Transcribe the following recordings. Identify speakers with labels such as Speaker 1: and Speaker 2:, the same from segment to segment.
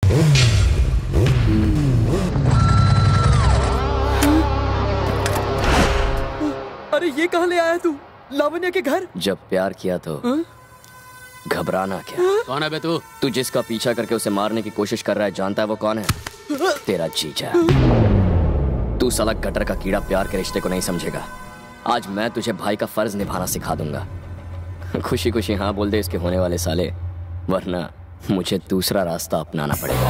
Speaker 1: अरे ये कहाँ ले आया तू? लावण्या के घर?
Speaker 2: जब प्यार किया तो घबराना क्या?
Speaker 3: कौन है बे तू?
Speaker 2: तू जिसका पीछा करके उसे मारने की कोशिश कर रहा है, जानता है वो कौन है? तेरा जीजा। तू साला गटर का कीड़ा प्यार के रिश्ते को नहीं समझेगा। आज मैं तुझे भाई का फर्ज निभाना सिखा दूंगा। खुशी खुशी हाँ बोल दे इसके होने वाले साले, वरना मुझे दूसरा रास्ता अपनाना पड़ेगा।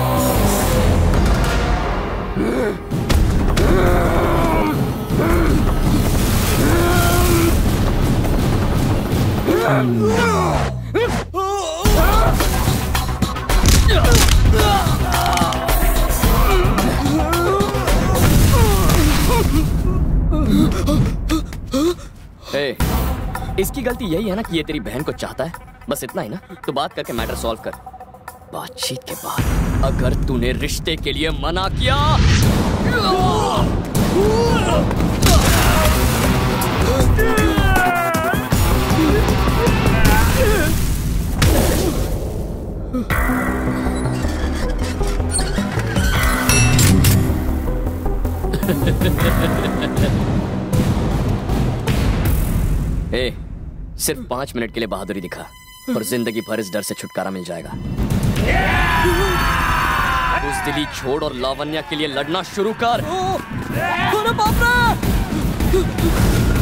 Speaker 2: इसकी गलती यही है ना कि ये तेरी बहन को चाहता है, बस इतना ही ना। तो बात करके मैटर सॉल्व कर। बातचीत के बाद अगर तूने रिश्ते के लिए मना किया सिर्फ 5 मिनट के लिए बहादुरी दिखा और जिंदगी भर इस डर से छुटकारा मिल जाएगा। बुज़दिली छोड़ और लावण्या के लिए लड़ना शुरू कर। अरे बाप रे!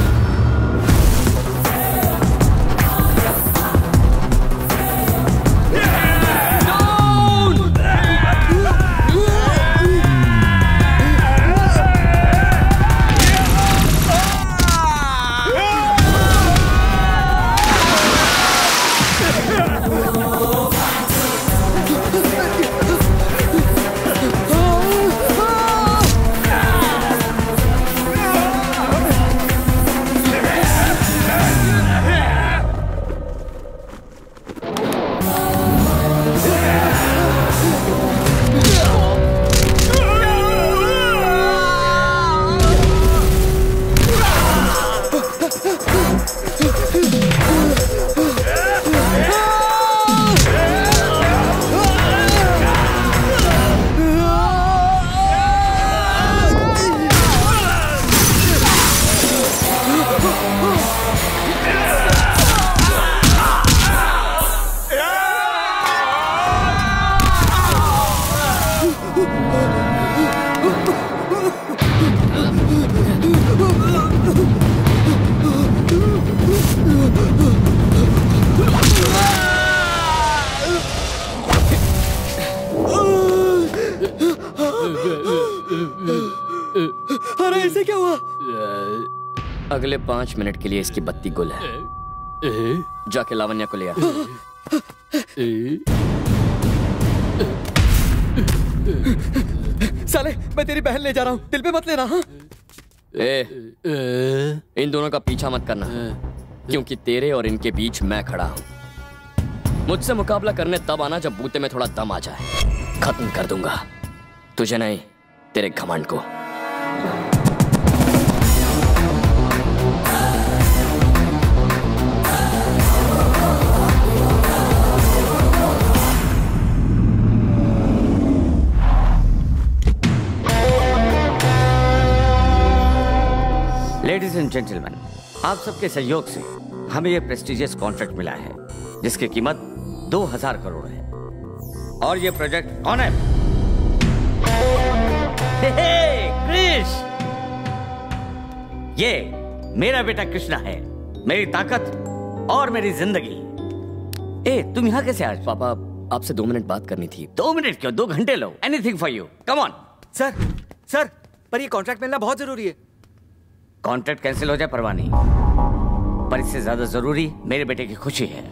Speaker 2: अगले 5 मिनट के लिए इसकी बत्ती गुल है। जाके लावण्या को ले आ।
Speaker 1: साले मैं तेरी बहन ले जा रहा हूँ, दिल पे मत लेना। हाँ?
Speaker 2: इन दोनों का पीछा मत करना, क्योंकि तेरे और इनके बीच मैं खड़ा हूँ। मुझसे मुकाबला करने तब आना जब बूते में थोड़ा दम आ जाए। खत्म कर दूंगा तुझे नहीं, तेरे घमंड को।
Speaker 4: लेडीज एंड जेंटलमैन, आप सबके सहयोग से हमें यह प्रेस्टिजियस कॉन्ट्रैक्ट मिला है जिसकी कीमत 2000 करोड़ है। और ये प्रोजेक्ट कौन है? कृष! ये मेरा बेटा कृष्णा है, मेरी ताकत और मेरी जिंदगी। तुम यहाँ कैसे आज?
Speaker 2: पापा आपसे 2 मिनट बात करनी थी।
Speaker 4: 2 मिनट क्यों, 2 घंटे लो। Anything for you, come on.
Speaker 1: Sir पर ये कॉन्ट्रैक्ट मिलना बहुत जरूरी है।
Speaker 4: कॉन्ट्रैक्ट कैंसिल हो जाए परवाह नहीं, पर इससे ज्यादा जरूरी मेरे बेटे की खुशी है।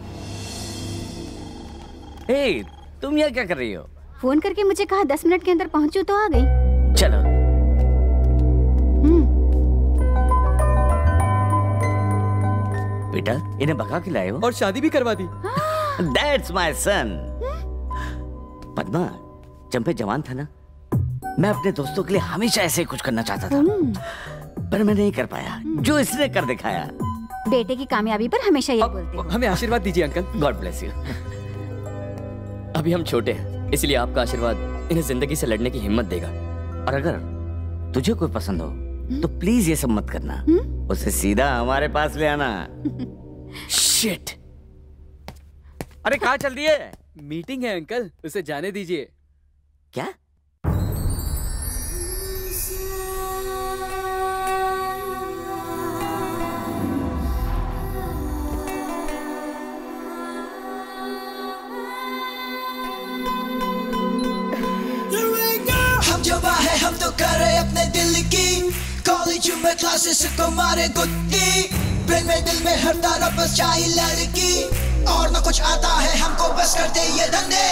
Speaker 4: तुम यहाँ क्या कर रही हो?
Speaker 5: फोन करके मुझे कहा 10 मिनट के अंदर पहुंचू तो आ गई।
Speaker 4: चलो। बेटा इन्हें भगा के लाए हो
Speaker 1: और शादी भी करवा दी।
Speaker 4: That's my son। पद्मा, जब मैं जवान था ना, मैं अपने दोस्तों के लिए हमेशा ऐसे ही कुछ करना चाहता था, पर मैं नहीं कर पाया जो इसने कर दिखाया।
Speaker 5: बेटे की कामयाबी पर हमेशा ये बोलते हैं।
Speaker 1: हमें आशीर्वाद दीजिए अंकल।
Speaker 4: God bless you.
Speaker 2: अभी हम छोटे हैं, इसलिए आपका आशीर्वाद इन्हें जिंदगी से लड़ने की हिम्मत देगा।
Speaker 4: और अगर तुझे कोई पसंद हो तो प्लीज ये सब मत करना, उसे सीधा हमारे पास ले आना।
Speaker 2: शिट।
Speaker 1: अरे कहाँ चल दिए? मीटिंग है अंकल, उसे जाने दीजिए।
Speaker 4: क्या?
Speaker 3: हम तो कर रहे अपने दिल की, कॉलेज में क्लासेस को मारे गुत्ती, ब्रेन में दिल में हर तरफ बस चाहे लड़की, और ना कुछ आता है हमको बस करते ये धंधे।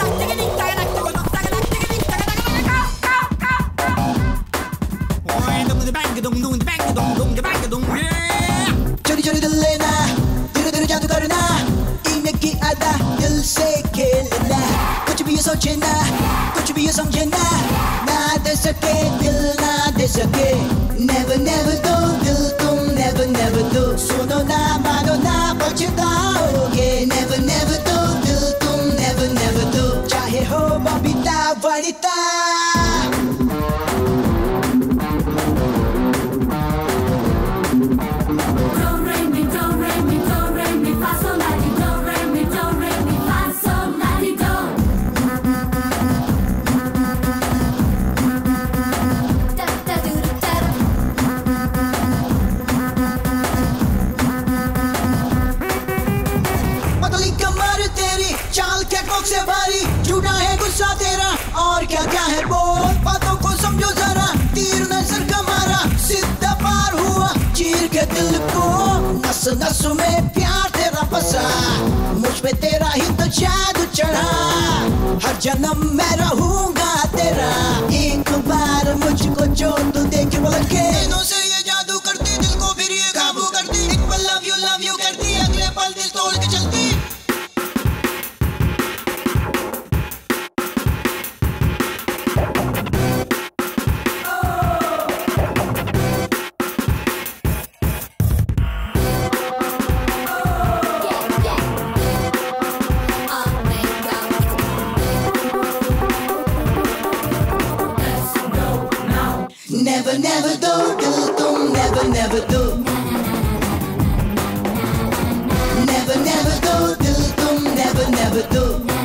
Speaker 3: चोरी चोरी दिल लेना, धीरे धीरे जादू करना, इनकी अदा दिल से खेलना, कुछ भी ये सोचे ना, कुछ भी ये समझे ना, ना दे सके दिल ना दे सके, never never दो दिल तुम never never दो, सुनो ना मानो ना पछताओगे, never never दो दिल तुम never never दो, चाहे हो बबीता वनिता। से भारी झूठा है गुस्सा तेरा, और क्या क्या है बोल, बातों को समझो जरा, तीर नजर का मारा, सीधा पार हुआ चीर के दिल को, नस नस में प्यार तेरा बसा, मुझ पे तेरा ही तो जादू चढ़ा, हर जन्म मैं रहूंगा तेरा, एक बार मुझको जो तू देख पलट के, दिनों से ये जादू करती, दिल को फिर ये काबू करती, एक पल लव यू करती, अगले पल दिल तोड़ के चलती। Never never दो दिल तुम never never दो, never never दो दिल तुम never never दो,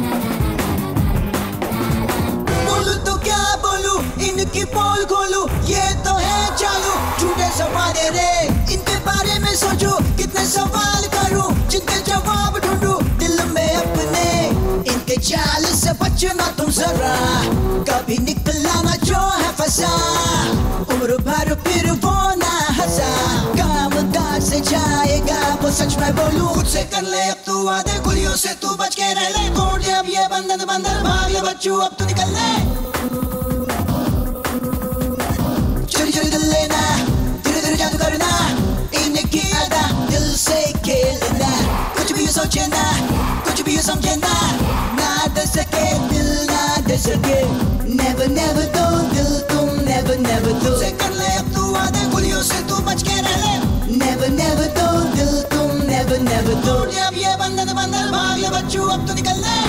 Speaker 3: बोलूं तो क्या बोलूं, इनकी पोल खोलूं, ये तो है चालू, झूठे सवाल रे, इनके बारे में सोचो, कितने सवाल करूं, जिनके जवाब ढूंढूं, दिल में अपने, इनके जाल से बचना तुम जरा, कभी निकला ना जो है फंसा, उम्र भर फिर वो ना हंसा, काम काज से जाएगा वो सच मैं बोलूं, खुद से कर ले अब तू वादे, गुलियों से तू बच के रह ले, तोड़ दे अब ये बंधन बंधन, भाग ले बच्चू अब तू निकल ले, चोरी चोरी दिल लेना, धीरे धीरे जादू करना, इनकी अदा दिल से खेलना, कुछ भी ये सोचे ना, कुछ भी ये समझे ना, ना दे सके दिल ना दे सके, never never दो दिल तुम never never दो, से कर ले अब तू वादे, गुलियों से तू बच के रह ले, never never दो दिल तुम never never दो, तोड़ दे अब ये बंधन बंधन, भाग ले बच्चू अब तू निकल ले।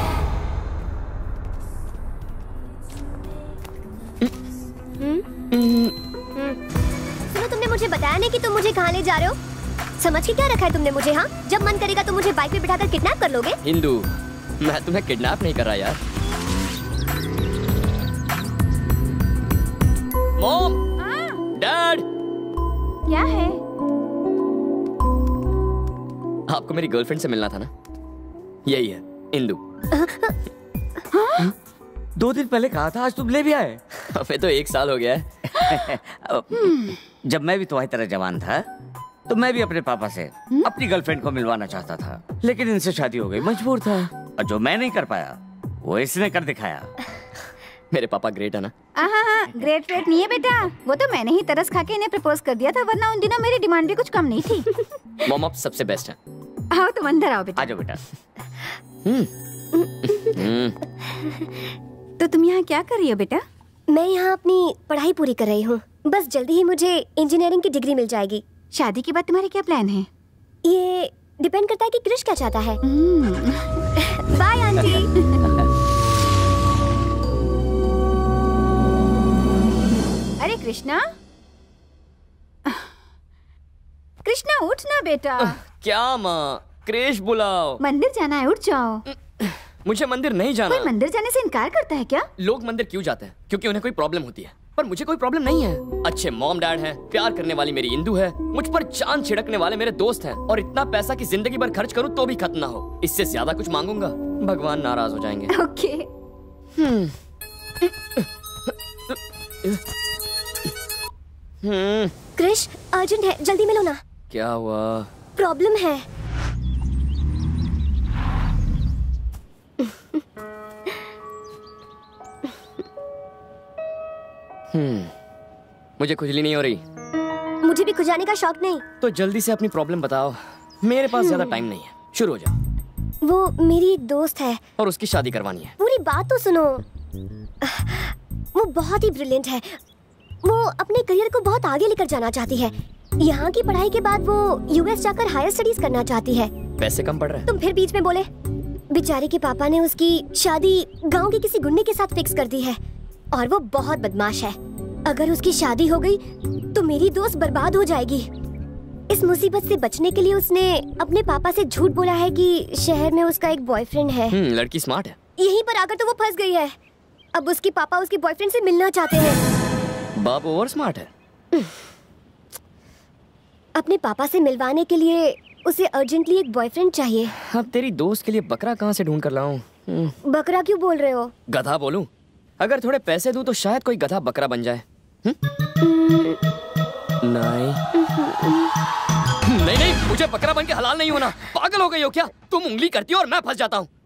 Speaker 6: सुनो, तुमने मुझे बताया नहीं कि तुम मुझे कहाँ ले जा रहे हो, समझ के क्या रखा है तुमने मुझे? हाँ, जब मन करेगा तो मुझे बाइक पे बिठाकर किडनैप कर लोगे?
Speaker 2: हिंदू, मैं तुम्हें किडनैप नहीं कर रहा यार। मॉम, डैड,
Speaker 5: क्या है?
Speaker 2: आपको मेरी गर्लफ्रेंड से मिलना था ना, यही है इंदु।
Speaker 4: 2 दिन पहले कहा था, आज तुम ले भी आए।
Speaker 2: हमें तो 1 साल हो गया है।
Speaker 4: जब मैं भी तुम्हारी तरह जवान था तो मैं भी अपने पापा से अपनी गर्लफ्रेंड को मिलवाना चाहता था, लेकिन इनसे शादी हो गई, मजबूर था, और जो मैं नहीं कर पाया वो इसने कर दिखाया।
Speaker 2: मेरे पापा ग्रेट है ना?
Speaker 5: हाँ, ग्रेट नहीं है बेटा, वो तो मैंने ही तरस खा के इन्हें प्रपोज कर दिया था, वरना उन दिनों मेरी डिमांड भी कुछ कम नहीं थी।
Speaker 2: मॉम आप सबसे बेस्ट है।
Speaker 5: आओ तुम अंदर आओ बेटा।
Speaker 4: आ जाओ बेटा।
Speaker 5: तो तुम यहाँ क्या कर रही हो बेटा?
Speaker 6: मैं यहाँ अपनी पढ़ाई पूरी कर रही हूँ, बस जल्दी ही मुझे इंजीनियरिंग की डिग्री मिल जाएगी।
Speaker 5: शादी के बाद तुम्हारे क्या प्लान है?
Speaker 6: ये डिपेंड करता है कि क्रिश क्या चाहता है। Bye aunty.
Speaker 5: कृष्णा, कृष्णा उठ ना बेटा।
Speaker 2: क्या माँ? क्रेश बुलाओ।
Speaker 5: मंदिर जाना है, उठ जाओ।
Speaker 2: मुझे मंदिर नहीं जाना।
Speaker 5: कोई मंदिर जाने से इनकार करता है क्या?
Speaker 2: लोग मंदिर क्यों जाते हैं? क्योंकि उन्हें कोई प्रॉब्लम होती है, पर मुझे कोई प्रॉब्लम नहीं है। अच्छे मॉम डैड हैं, प्यार करने वाली मेरी इंदु है, मुझ पर जान छिड़कने वाले मेरे दोस्त हैं, और इतना पैसा कि जिंदगी भर खर्च करूं तो भी खत्म ना हो। इससे ज्यादा कुछ मांगूंगा, भगवान नाराज हो जाएंगे।
Speaker 5: ओके।
Speaker 6: क्रिश, अर्जेंट है, जल्दी मिलो ना।
Speaker 2: क्या हुआ?
Speaker 6: प्रॉब्लम है।
Speaker 2: मुझे खुजली नहीं हो रही।
Speaker 6: मुझे भी खुजाने का शौक नहीं।
Speaker 2: तो जल्दी से अपनी प्रॉब्लम बताओ, मेरे पास ज्यादा टाइम नहीं है। शुरू हो जाओ।
Speaker 6: वो मेरी एक दोस्त है
Speaker 2: और उसकी शादी करवानी है।
Speaker 6: पूरी बात तो सुनो। वो बहुत ही ब्रिलियंट है। वो अपने करियर को बहुत आगे लेकर जाना चाहती है। यहाँ की पढ़ाई के बाद वो यूएस जाकर हायर स्टडीज करना चाहती है।
Speaker 2: पैसे कम पड़ रहे हैं।
Speaker 6: तुम फिर बीच में बोले। बेचारी के पापा ने उसकी शादी गांव के किसी गुंडे के साथ फिक्स कर दी है, और वो बहुत बदमाश है। अगर उसकी शादी हो गई तो मेरी दोस्त बर्बाद हो जाएगी। इस मुसीबत से बचने के लिए उसने अपने पापा से झूठ बोला है कि शहर में उसका एक बॉयफ्रेंड है।
Speaker 2: लड़की स्मार्ट है।
Speaker 6: यहीं पर आकर तो वो फंस गई है। अब उसके पापा उसके बॉयफ्रेंड से मिलना चाहते हैं।
Speaker 2: बाप ओवर स्मार्ट है।
Speaker 6: अपने पापा से मिलवाने के लिए उसे अर्जेंटली एक बॉयफ्रेंड चाहिए।
Speaker 2: अब तेरी दोस्त के लिए बकरा कहाँ से ढूंढ कर लाऊं?
Speaker 6: बकरा क्यों बोल रहे हो?
Speaker 2: गधा बोलूं? अगर थोड़े पैसे दूं तो शायद कोई गधा बकरा बन जाए। नहीं नहीं नहीं, मुझे बकरा बन के हलाल नहीं होना। पागल हो गई हो क्या? तुम उंगली करती हो और मैं फंस जाता हूँ।